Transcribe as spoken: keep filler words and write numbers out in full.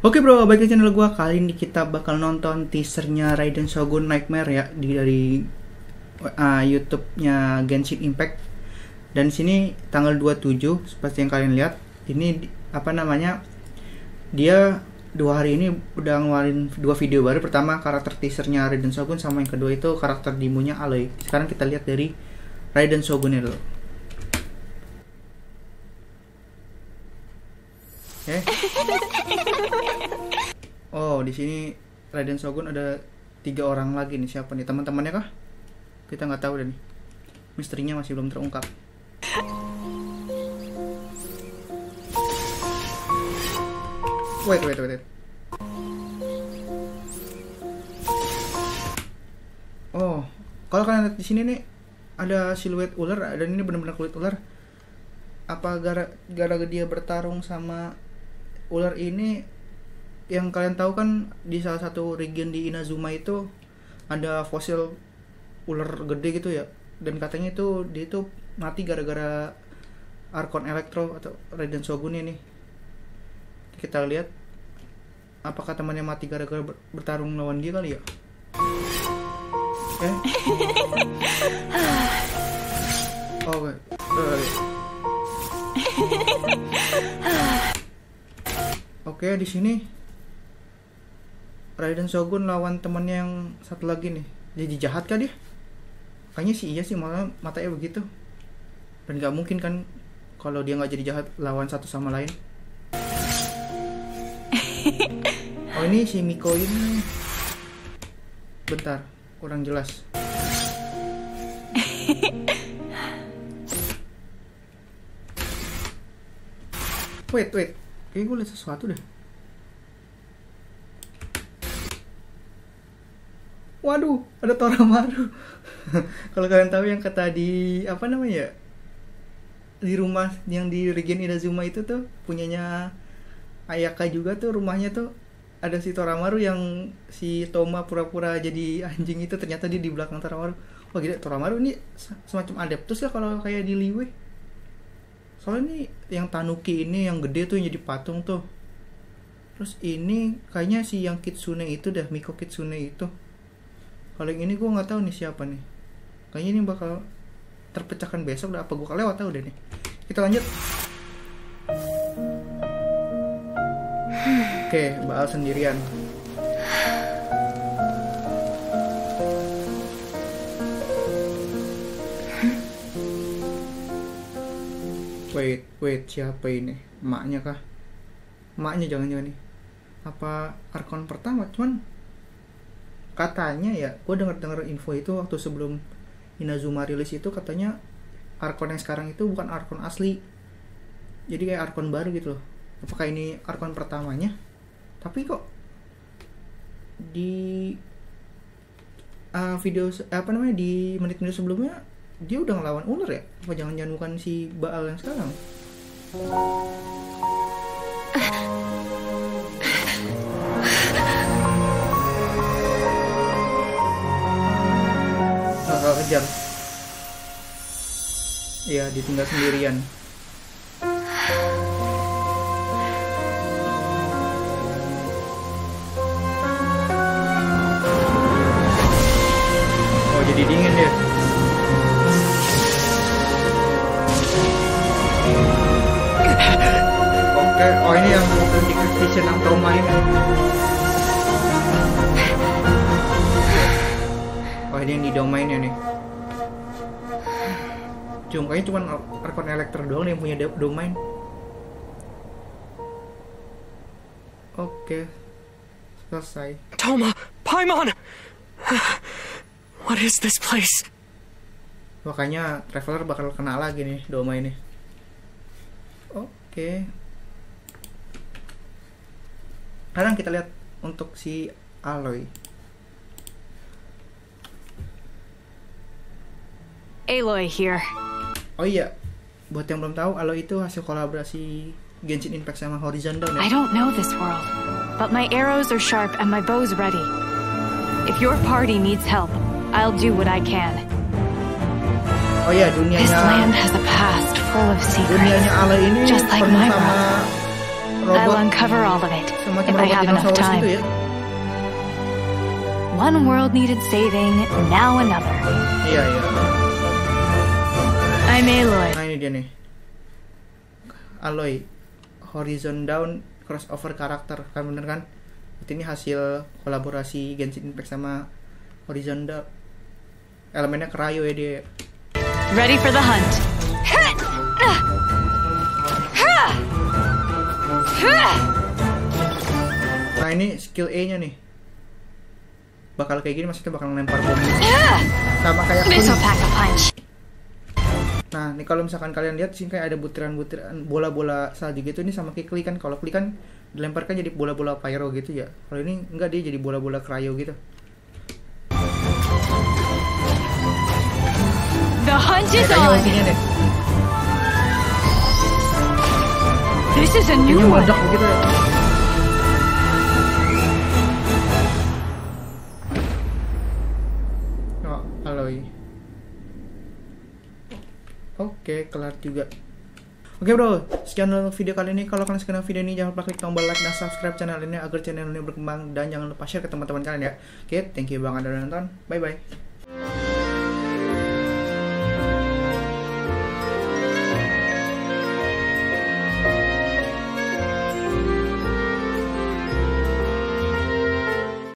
Oke bro, balik ke channel gua. Kali ini kita bakal nonton teasernya Raiden Shogun Nightmare ya di dari uh, YouTube-nya Genshin Impact. Dan sini tanggal dua puluh tujuh seperti yang kalian lihat. Ini apa namanya? Dia dua hari ini udah ngeluarin dua video baru. Pertama karakter teasernya Raiden Shogun, sama yang kedua itu karakter demonya Aloy. Sekarang kita lihat dari Raiden Shogun dulu. Eh. Oh, di sini Raiden Shogun ada tiga orang lagi nih. Siapa nih? Teman-temannya kah? Kita nggak tahu deh nih. Misterinya masih belum terungkap. Wait, wait, wait. Oh, kalau kalian lihat di sini nih ada siluet ular dan ini benar-benar kulit ular. Apa gara-gara dia bertarung sama ular ini? Yang kalian tahu kan di salah satu region di Inazuma itu ada fosil ular gede gitu ya, dan katanya itu dia itu mati gara-gara Archon Electro atau Raiden Shogun ini. Kita lihat apakah temannya mati gara-gara bertarung lawan dia kali ya. Eh oh wait. Oke, di sini Raiden Shogun lawan temannya yang satu lagi nih. Jadi jahat kah dia? Kayaknya sih iya sih, malah matanya begitu. Dan gak mungkin kan kalau dia nggak jadi jahat lawan satu sama lain. Oh, ini si Miko ini. Bentar, kurang jelas. Wait, wait. Kayaknya gue liat sesuatu deh. Waduh, ada Toramaru. Kalau kalian tahu yang kata di apa namanya ya, di rumah yang di region Inazuma itu tuh punyanya Ayaka juga tuh, rumahnya tuh ada si Toramaru yang si Toma pura-pura jadi anjing itu, ternyata dia di belakang Toramaru. Wah gila, Toramaru ini semacam adeptus lah kalau kayak di Liyue. Soalnya ini yang Tanuki ini yang gede tuh yang jadi patung tuh. Terus ini kayaknya si yang Kitsune itu dah, Miko Kitsune itu. Kalau yang ini gue nggak tahu nih siapa nih. Kayaknya ini bakal terpecahkan besok dah, apa gue kelewat tahu deh nih. Kita lanjut. Oke, Baal sendirian. Wait, wait, siapa ini? Emaknya kah? Emaknya jangan-jangan nih. Apa Archon pertama? Cuman katanya ya, gue denger-denger info itu waktu sebelum Inazuma rilis itu, katanya Archon yang sekarang itu bukan Archon asli. Jadi kayak Archon baru gitu loh. Apakah ini Archon pertamanya? Tapi kok di uh, video apa namanya di menit-menit sebelumnya dia udah ngelawan ular ya? Apa jangan-jangan bukan si Baal yang sekarang? Bakal kejar. Iya, ditinggal sendirian. Oh, jadi dingin deh. Oke, oh ini yang di Christian yang trauma ini. Oh ini yang di domainnya nih. Cuma kayaknya cuma Archon Electro doang yang punya domain. Oke, selesai. Toma, Paimon, what is this place? Makanya Traveler bakal kena lagi nih domainnya. Oke. Sekarang kita lihat untuk si Aloy. Aloy here. Oh iya, buat yang belum tahu, Aloy itu hasil kolaborasi Genshin Impact sama Horizon Dawn ya. I don't know this world, but my arrows are sharp and my bow's ready. If your party needs help, I'll do what I can. Oh iya, dunianya This land has a past full of secrets, dunianya Aloy ini just like penuh my sama world. I'll robot uncover all of it semacam if I robot have enough dinosaurus time. itu ya. One world needed saving, now another. Iya iya. I'm Aloy. Nah ini dia nih, Aloy, Horizon Dawn crossover karakter, kan bener kan? Ini hasil kolaborasi Genshin Impact sama Horizon Dawn. Elemennya Cryo ya dia. Ready for the hunt. Nah ini skill E-nya nih. Bakal kayak gini, maksudnya bakal lempar bom. Sama kayak This will Kun. pack a punch. Nah, ini kalau misalkan kalian lihat sih kayak ada butiran-butiran bola-bola salju gitu, ini sama kayak Kli kan. Kalau Kli kan dilemparkan jadi bola-bola pyro gitu ya. Kalau ini enggak, dia jadi bola-bola cryo gitu. The hunt is Kayak on. ultinya deh. This is a new Ini one. meledak begitu ya. Oh, Aloy. Oke, kelar juga. Oke bro, sekian dulu video kali ini. Kalau kalian suka dengan video ini, jangan lupa klik tombol like dan subscribe channel ini agar channel ini berkembang, dan jangan lupa share ke teman-teman kalian ya. Oke, thank you banget udah nonton. Bye bye.